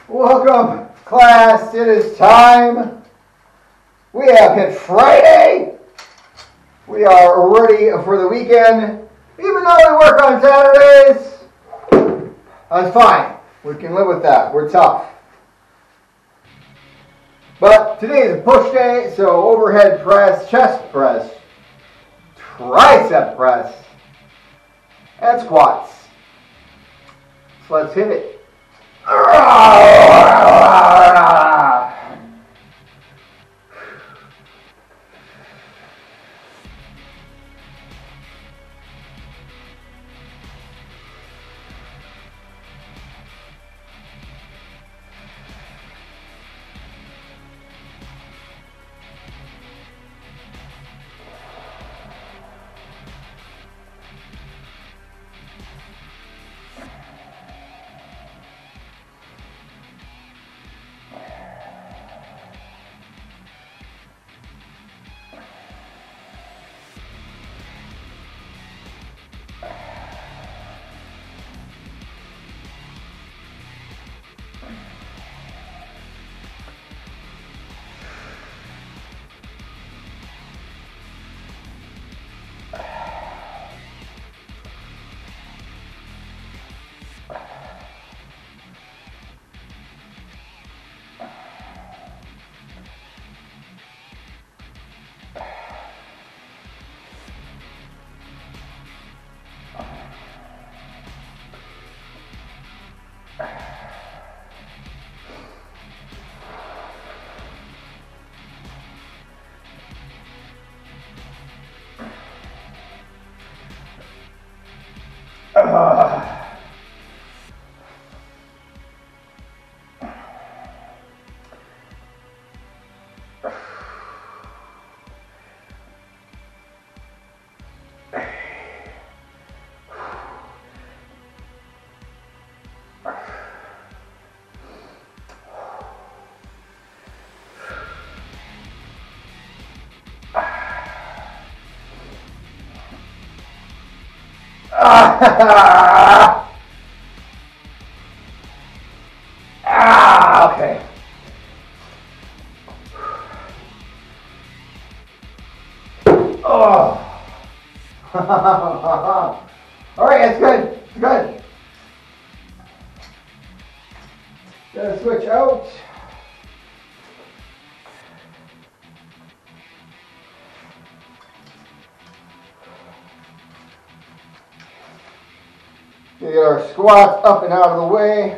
Welcome, class. It is time. We have hit Friday. We are ready for the weekend. Even though we work on Saturdays, that's fine. We can live with that. We're tough. But today is a push day, so overhead press, chest press, tricep press, and squats. So let's hit it. Okay. Oh. All right, that's good. It's good. Gotta switch out. Get our squats up and out of the way.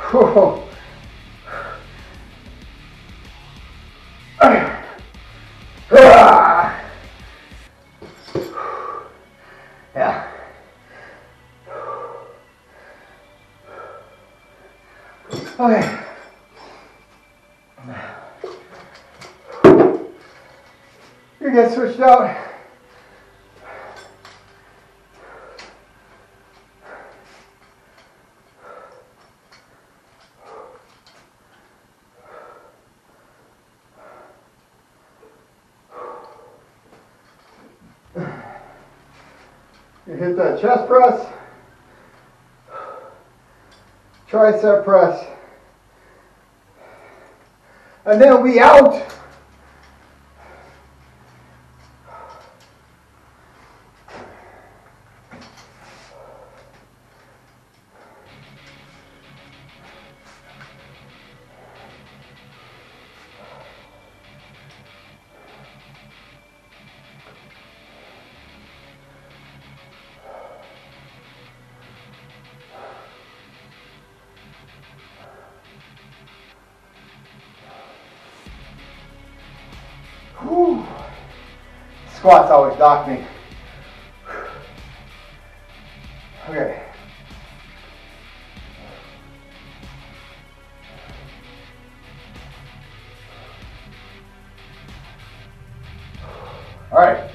Whew. Yeah. Okay. You get switched out. You hit that chest press, tricep press, and then we out. Whew. Squats always dock me. Okay. All right.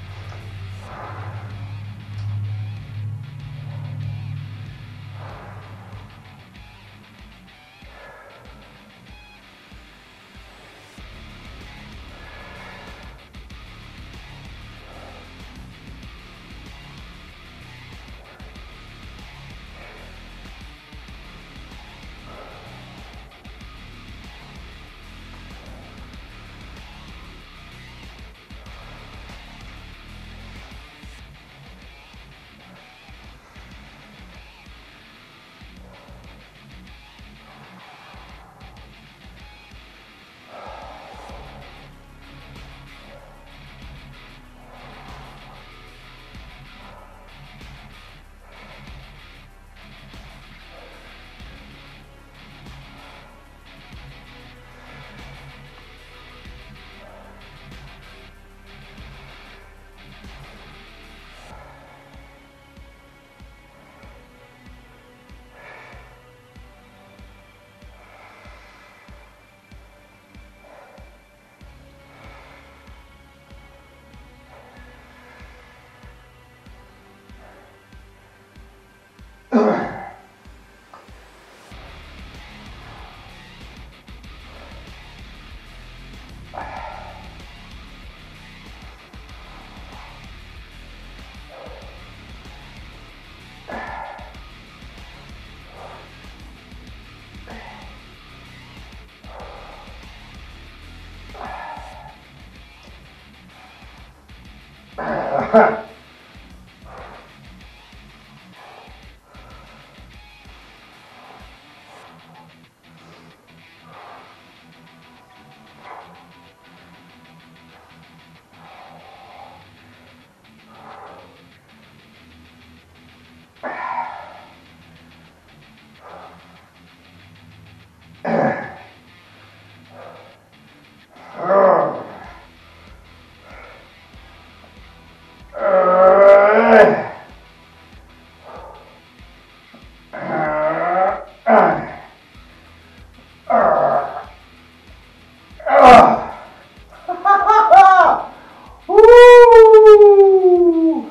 Woo!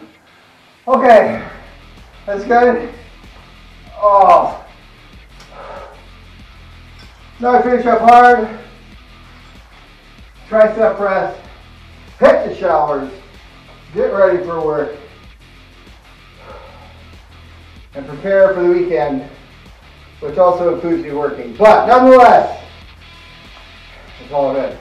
Okay, that's good. Oh. Now finish up hard. Tricep press. Hit the showers. Get ready for work. And prepare for the weekend, which also includes me working. But nonetheless, it's all good.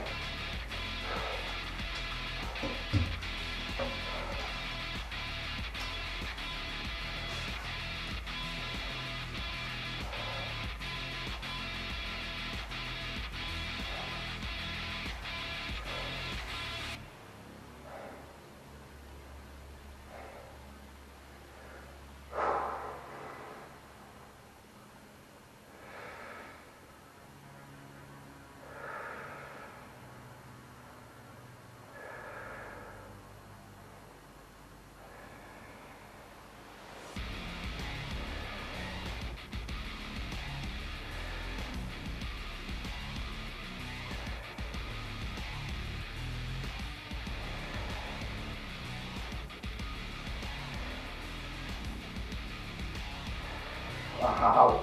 Wow.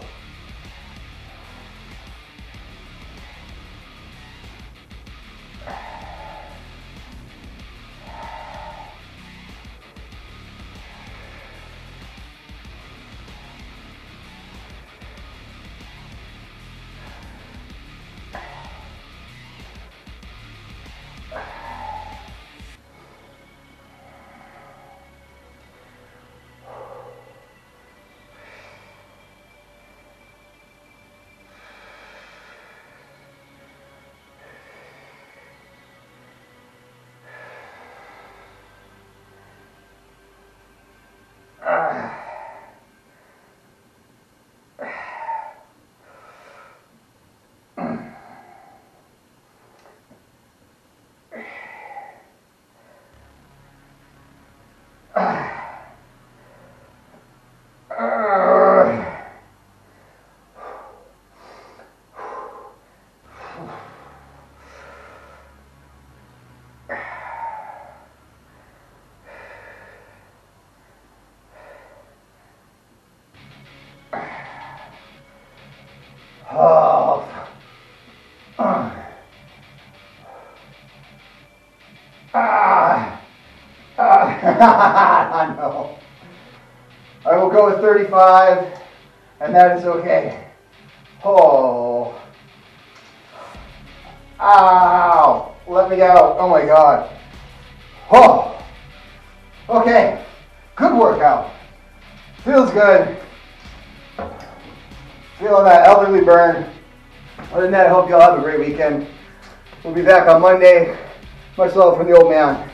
Oh. I know. I will go with 35, and that is okay. Oh. Ow. Let me out. Oh my God. Oh. Okay. Good workout. Feels good. Feeling that elderly burn. Other than that, I hope you all have a great weekend. We'll be back on Monday. Much love from the old man.